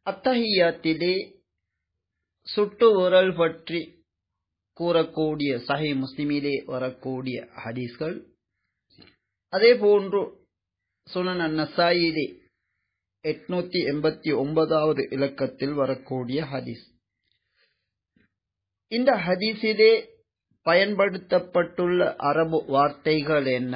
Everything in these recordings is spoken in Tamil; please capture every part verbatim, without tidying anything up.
அத்தஹியாத்திலே சுட்டு விரல் பற்றி கூறக்கூடிய சஹீஹ் முஸ்லிமிலே வரக்கூடிய ஹதீஸ்கள், அதே போன்று சுனன் அன்-நசாயிலே எட்நூத்தி எண்பத்தி ஒன்பதாவது இலக்கத்தில் வரக்கூடிய ஹதீஸ். இந்த ஹதீஸிலே பயன்படுத்தப்பட்டுள்ள அரபு வார்த்தைகள் என்ன?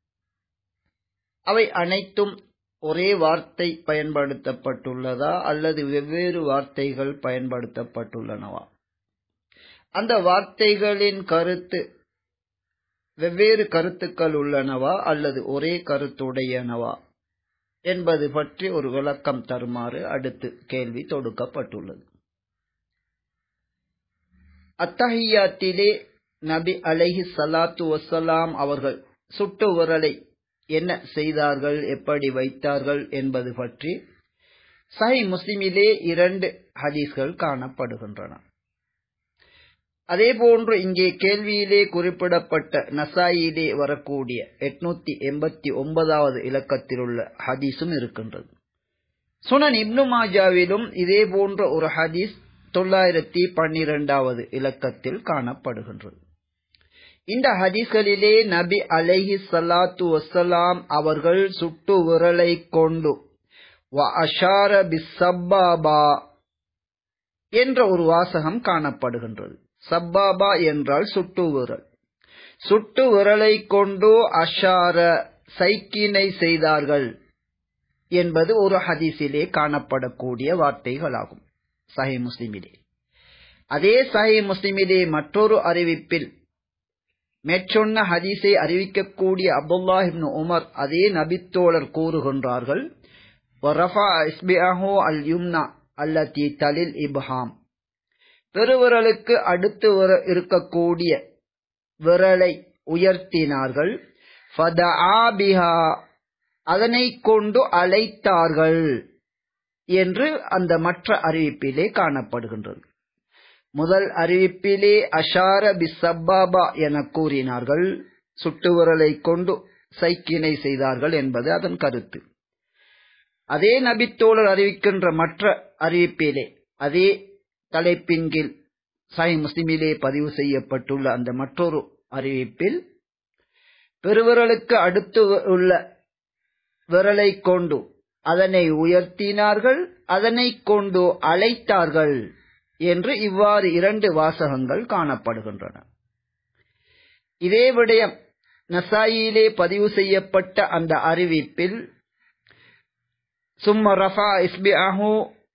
அவை அனைத்தும் ஒரே வார்த்தை பயன்படுத்தப்பட்டுள்ளதா அல்லது வெவ்வேறு வார்த்தைகள் பயன்படுத்தப்பட்டுள்ளனவா? அந்த வார்த்தைகளின் கருத்து வெவ்வேறு கருத்துக்கள் உள்ளனவா அல்லது ஒரே கருத்துடையனவா என்பது பற்றி ஒரு விளக்கம் தருமாறு அடுத்து கேள்வி தொடுக்கப்பட்டுள்ளது. அத்தஹியாத்திலே நபி அலைஹி ஸலாத்து வஸ்ஸலாம் அவர்கள் சுட்டு விரலை என்ன செய்தார்கள், எப்படி வைத்தார்கள் என்பது பற்றி சஹீஹ் முஸ்லிமிலே இரண்டு ஹதீஸ்கள் காணப்படுகின்றன. அதே போன்று இங்கே கேள்வியிலே குறிப்பிடப்பட்ட நசாயிலே வரக்கூடிய எட்நூத்தி எண்பத்தி ஒன்பதாவது இலக்கத்தில் உள்ள ஹதீஸும் இருக்கின்றது. சுனன் இப்னு மாஜாவிலும் இதே போன்ற ஒரு ஹதீஸ் தொள்ளாயிரத்தி பன்னிரெண்டாவது இலக்கத்தில் காணப்படுகின்றது. இந்த ஹதீஸ்களிலே நபி அலைஹி ஸலாத்து வஸ்ஸலாம் அவர்கள் சுட்டு விரலை கொண்டு வ அஷார பிஸ்ஸப்பாபா என்ற ஒரு வாசகம் காணப்படுகின்றது. சப்பாபா என்றால் சுட்டு விரல். சுட்டு விரலை கொண்டு அஷார சைக்கினை செய்தார்கள் என்பது ஒரு ஹதீஸிலே காணப்படக்கூடிய வார்த்தைகளாகும் சஹீஹ் முஸ்லிமிலே. அதே சஹீஹ் முஸ்லிமிலே மற்றொரு அறிவிப்பில் மேற்சொன்ன ஹதீஸை அறிவிக்கக்கூடிய அப்துல்லாஹ் இப்னு உமர் அதே நபித்தோழர் கூறுகின்றார்கள், வரஃபா இஸ்பிஅஹு அல் யும்னா அல்லதி தலில் இப்ஹாம், பெருவிரலுக்கு அடுத்து இருக்கக்கூடிய விரலை உயர்த்தினார்கள், ஃபதஆ பிஹா, அதனை கொண்டு அழைத்தார்கள் என்று அந்த மற்ற அறிவிப்பிலே காணப்படுகின்றது. முதல் அறிவிப்பிலே அஷார பிஸ்ஸப்பாபா என கூறினார்கள், சுட்டு விரலை கொண்டு சைக்கினை செய்தார்கள் என்பது அதன் கருத்து. அதே நபித்தோழர் அறிவிக்கின்ற மற்ற அறிவிப்பிலே அதே தலைப்பின் கீழ் சஹீஹ் முஸ்லிமிலே பதிவு செய்யப்பட்டுள்ள அந்த மற்றொரு அறிவிப்பில் பெருவிரலுக்கு அடுத்து உள்ள விரலை கொண்டு அதனை உயர்த்தினார்கள், அதனை கொண்டு அழைத்தார்கள் என்று இவ்வாறு இரண்டு வாசகங்கள் காணப்படுகின்றன. இதே விடயம் நசாயிலே பதிவு செய்யப்பட்ட அந்த அறிவிப்பில் சும்ம ரஃபா இஸ்பிஅஹு,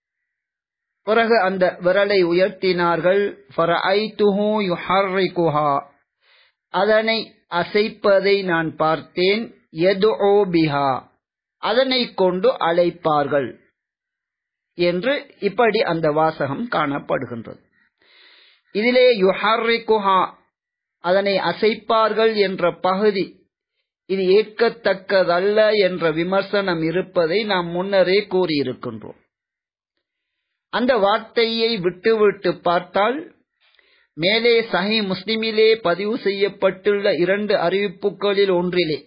பிறகு அந்த விரலை உயர்த்தினார்கள், ஃபரஐதுஹு யுஹர்ரிகுஹா, அதனை அசைப்பதை நான் பார்த்தேன், யதுஉ பிஹா, அதனை கொண்டு அழைப்பார்கள் என்று இப்படி அந்த வாசகம் காணப்படுகின்றது. இதிலே யுஹர்ரிகுஹா, அதனை அசைப்பார்கள் என்ற பகுதி இது ஏற்கத்தக்கதல்ல என்ற விமர்சனம் இருப்பதை நாம் முன்னரே கூறியிருக்கின்றோம். அந்த வார்த்தையை விட்டுவிட்டு பார்த்தால் மேலே சஹீஹ் முஸ்லிமிலே பதிவு செய்யப்பட்டுள்ள இரண்டு அறிவிப்புகளில் ஒன்றிலே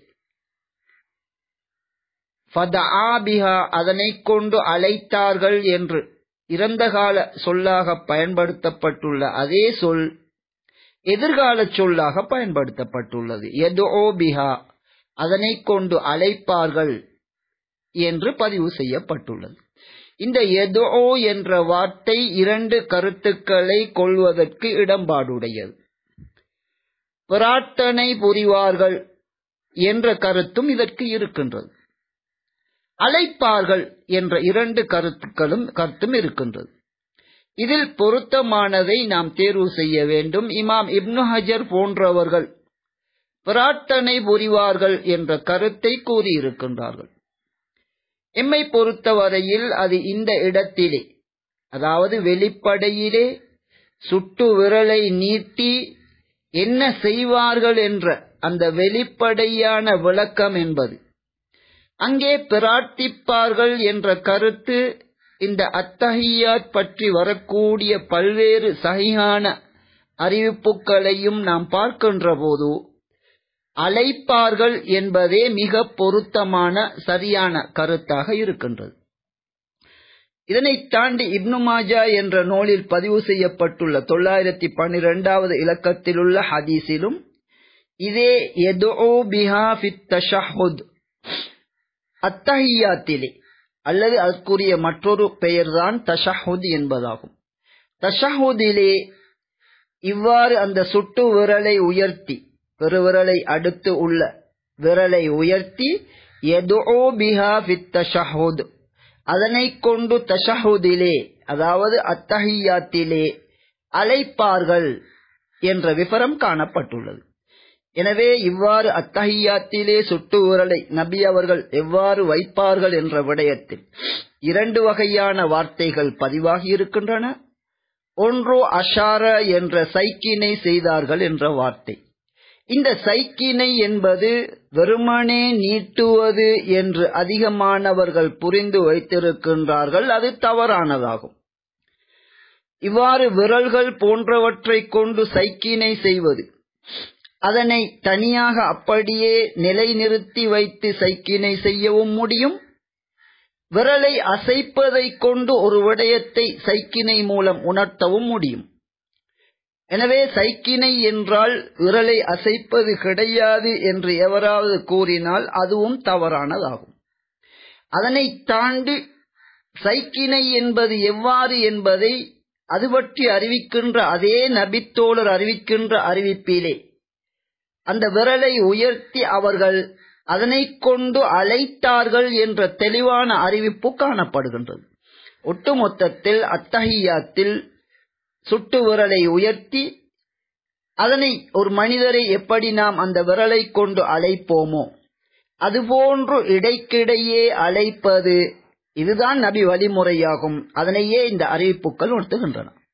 ஃபதஆ பிஹா, அதனை கொண்டு அழைத்தார்கள் என்று இறந்த கால சொல்லாக பயன்படுத்தப்பட்டுள்ள அதே சொல் எதிர்கால சொல்லாக பயன்படுத்தப்பட்டுள்ளது. யதுஉ பிஹா, அதனை கொண்டு அழைப்பார்கள் என்று பதிவு செய்யப்பட்டுள்ளது. இந்த யதுஉ என்ற வார்த்தை இரண்டு கருத்துக்களை கொள்வதற்கு இடம்பாடுடையது. பிரார்த்தனை புரிவார்கள் என்ற கருத்தும் இதற்கு இருக்கின்றது. அழைப்பார்கள் என்ற இரண்டு கருத்துக்களும் கருத்தும் இருக்கின்றது. இதில் பொருத்தமானதை நாம் தேர்வு செய்ய வேண்டும். இமாம் இப்னு ஹஜர் போன்றவர்கள் பிரார்த்தனை புரிவார்கள் என்ற கருத்தை கூறியிருக்கின்றார்கள். எம்மை பொறுத்தவரையில் அது இந்த இடத்திலே, அதாவது வெளிப்படையிலே சுட்டு விரலை நீட்டி என்ன செய்வார்கள் என்ற அந்த வெளிப்படையான விளக்கம் என்பது, அங்கே பிரார்த்திப்பார்கள் என்ற கருத்து இந்த அத்தஹியாத் பற்றி வரக்கூடிய பல்வேறு சஹீஹான அறிவிப்புகளையும் நாம் பார்க்கின்ற போது அழைப்பார்கள் என்பதே மிக பொருத்தமான சரியான கருத்தாக இருக்கின்றது. இதனை தாண்டி இப்னு மாஜா என்ற நூலில் பதிவு செய்யப்பட்டுள்ள தொள்ளாயிரத்தி பன்னிரெண்டாவது இலக்கத்தில் உள்ள ஹதீஸிலும் இதே யதுஉ பிஹா ஃபித் தஷஹுத் அத்தஹியாத்திலே அல்லது அதற்குரிய மற்றொரு பெயர்தான் தஷஹுத் என்பதாகும். தஷஹுதிலே இவ்வாறு அந்த சுட்டு விரலை உயர்த்தி பெருவிரலை அடுத்து உள்ள விரலை உயர்த்தி யதுஉ பிஹா ஃபித் தஷஹுத் அதனை கொண்டு தஷஹுதிலே அதாவது அத்தஹியாத்திலே அழைப்பார்கள் என்ற விவரம் காணப்பட்டுள்ளது. எனவே இவ்வாறு அத்தஹியாத்திலே சுட்டு விரலை நபி அவர்கள் எவ்வாறு வைப்பார்கள் என்ற விடயத்தில் இரண்டு வகையான வார்த்தைகள் பதிவாகி இருக்கின்றன. ஒன்று அஷார என்ற சைக்கினை செய்தார்கள் என்ற வார்த்தை. இந்த சைக்கினை என்பது வெறுமனே நீட்டுவது என்று அதிகமானவர்கள் புரிந்து வைத்திருக்கின்றார்கள். அது தவறானதாகும். இவ்வாறு விரல்கள் போன்றவற்றை கொண்டு சைக்கினை செய்வது, அதனை தனியாக அப்படியே நிலைநிறுத்தி வைத்து சைக்கினை செய்யவும் முடியும். விரலை அசைப்பதை கொண்டு ஒரு விடயத்தை சைக்கினை மூலம் உணர்த்தவும் முடியும். எனவே சைக்கினை என்றால் விரலை அசைப்பது கிடையாது என்று எவராவது கூறினால் அதுவும் தவறானதாகும். அதனை தாண்டி சைக்கினை என்பது எவ்வாறு என்பதை அது பற்றி அறிவிக்கின்ற அதே நபித்தோழர் அறிவிக்கின்ற அறிவிப்பிலே அந்த விரலை உயர்த்தி அவர்கள் அதனை கொண்டு அழைத்தார்கள் என்ற தெளிவான அறிவிப்பு காணப்படுகின்றது. ஒட்டுமொத்தத்தில் அத்தஹியாத்தில் சுட்டு விரலை உயர்த்தி அதனை ஒரு மனிதரை எப்படி நாம் அந்த விரலை கொண்டு அழைப்போமோ அதுபோன்று இடைக்கிடையே அழைப்பது, இதுதான் நபி வழிமுறையாகும். அதனையே இந்த அறிவிப்புகள் உணர்த்துகின்றன.